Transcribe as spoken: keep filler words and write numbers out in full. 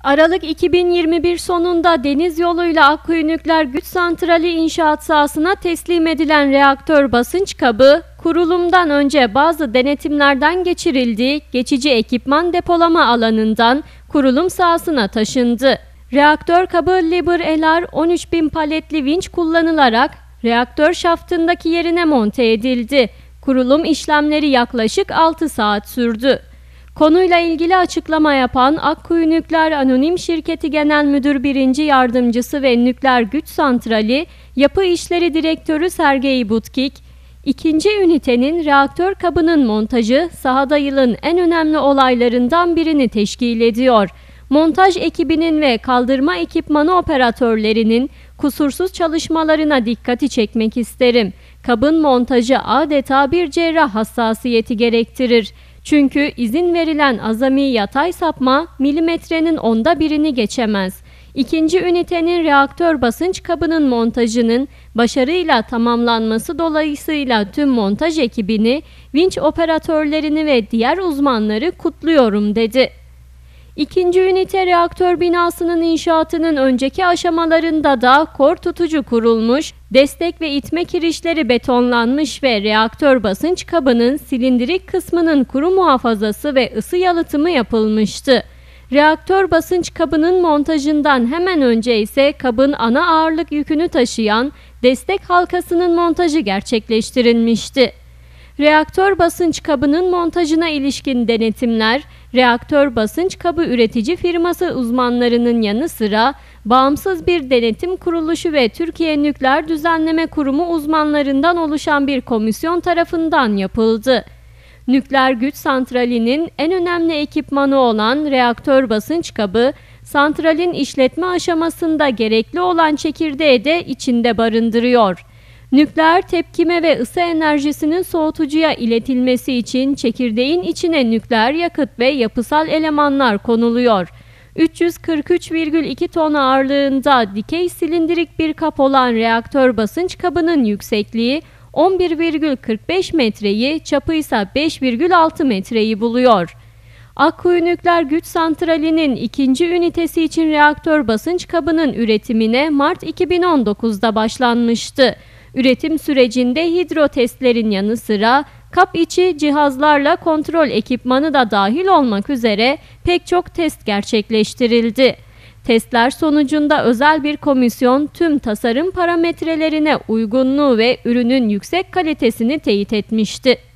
Aralık iki bin yirmi bir sonunda deniz yoluyla Akkuyu Nükleer Güç Santrali inşaat sahasına teslim edilen reaktör basınç kabı, kurulumdan önce bazı denetimlerden geçirildiği geçici ekipman depolama alanından kurulum sahasına taşındı. Reaktör kabı Liber-Elar on üç bin paletli vinç kullanılarak reaktör şaftındaki yerine monte edildi. Kurulum işlemleri yaklaşık altı saat sürdü. Konuyla ilgili açıklama yapan Akkuyu Nükleer Anonim Şirketi Genel Müdür Birinci Yardımcısı ve Nükleer Güç Santrali Yapı İşleri Direktörü Sergey Butkik, ikinci ünitenin reaktör kabının montajı sahada yılın en önemli olaylarından birini teşkil ediyor. Montaj ekibinin ve kaldırma ekipmanı operatörlerinin kusursuz çalışmalarına dikkati çekmek isterim. Kabın montajı adeta bir cerrah hassasiyeti gerektirir. Çünkü izin verilen azami yatay sapma milimetrenin onda birini geçemez. İkinci ünitenin reaktör basınç kabının montajının başarıyla tamamlanması dolayısıyla tüm montaj ekibini, vinç operatörlerini ve diğer uzmanları kutluyorum dedi. İkinci ünite reaktör binasının inşaatının önceki aşamalarında da kor tutucu kurulmuş, destek ve itme kirişleri betonlanmış ve reaktör basınç kabının silindirik kısmının kuru muhafazası ve ısı yalıtımı yapılmıştı. Reaktör basınç kabının montajından hemen önce ise kabın ana ağırlık yükünü taşıyan destek halkasının montajı gerçekleştirilmişti. Reaktör basınç kabının montajına ilişkin denetimler, reaktör basınç kabı üretici firması uzmanlarının yanı sıra bağımsız bir denetim kuruluşu ve Türkiye Nükleer Düzenleme Kurumu uzmanlarından oluşan bir komisyon tarafından yapıldı. Nükleer güç santralinin en önemli ekipmanı olan reaktör basınç kabı, santralin işletme aşamasında gerekli olan çekirdeği de içinde barındırıyor. Nükleer tepkime ve ısı enerjisinin soğutucuya iletilmesi için çekirdeğin içine nükleer yakıt ve yapısal elemanlar konuluyor. üç yüz kırk üç virgül iki ton ağırlığında dikey silindirik bir kap olan reaktör basınç kabının yüksekliği on bir virgül kırk beş metreyi, çapı ise beş virgül altı metreyi buluyor. Akkuyu Nükleer Güç Santrali'nin ikinci ünitesi için reaktör basınç kabının üretimine Mart iki bin on dokuz'da başlanmıştı. Üretim sürecinde hidro testlerin yanı sıra kap içi cihazlarla kontrol ekipmanı da dahil olmak üzere pek çok test gerçekleştirildi. Testler sonucunda özel bir komisyon tüm tasarım parametrelerine uygunluğu ve ürünün yüksek kalitesini teyit etmişti.